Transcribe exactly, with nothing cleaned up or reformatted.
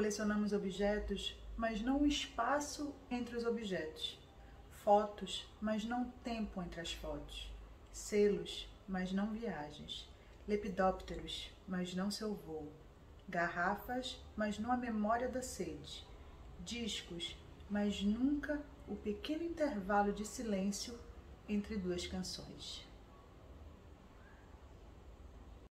Colecionamos objetos, mas não o espaço entre os objetos. Fotos, mas não tempo entre as fotos. Selos, mas não viagens. Lepidópteros, mas não seu voo. Garrafas, mas não a memória da sede. Discos, mas nunca o pequeno intervalo de silêncio entre duas canções.